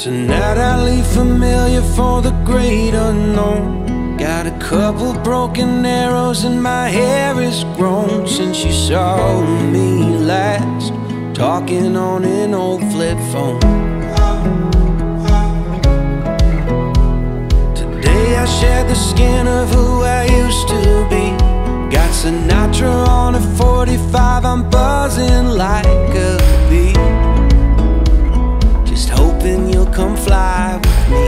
Tonight I leave familiar for the great unknown. Got a couple broken arrows and my hair is grown since you saw me last, talking on an old flip phone. Today I shed the skin of who I used to be. Got Sinatra on a 45, I'm buzzing like a bee. Just hoping you'll come fly with me.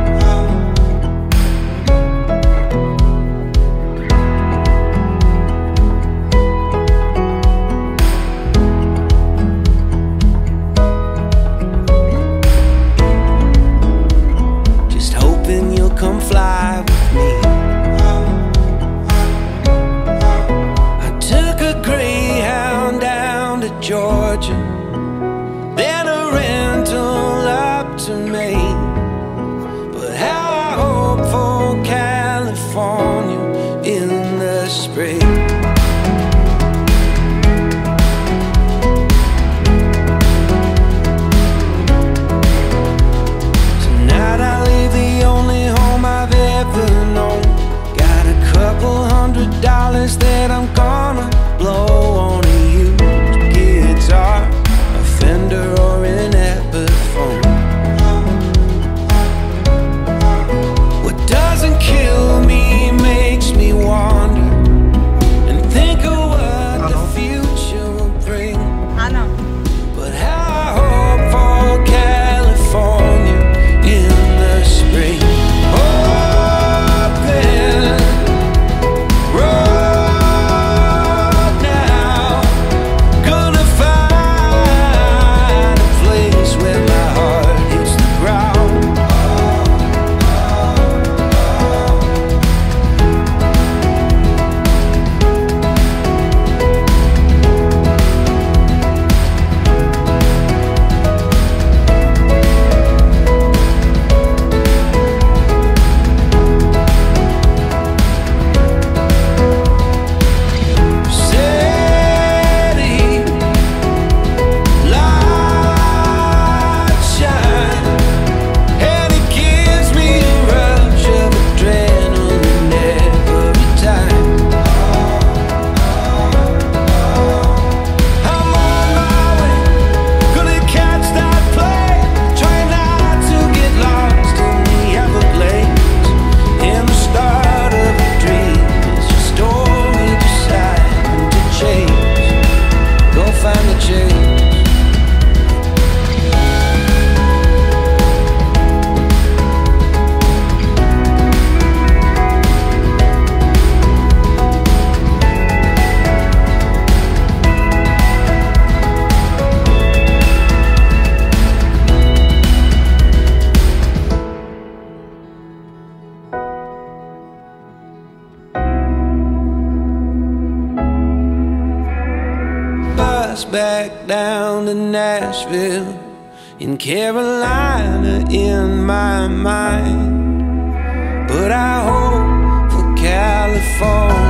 Just hoping you'll come fly with me. I took a Greyhound down to Georgia, then a rental up to Maine. But how I hope for California in the spring. Tonight I leave the only home I've ever known. Got a couple $100 that I'm gonna blow on a used guitar, a Fender or an Epiphone. What doesn't kill me makes me wonder and think of what the future will bring. But how I hope for California in the spring. Open road now, gonna find a place where my heart hits the ground. City light shine, and it gives me a rush of adrenaline every time. I'm on my way, gonna catch that plane, try not to get lost in the Everglades. In the start of a dream is a story deciding to change. Go find the change. Bus back down to Nashville, in Carolina in my mind. But I hope for California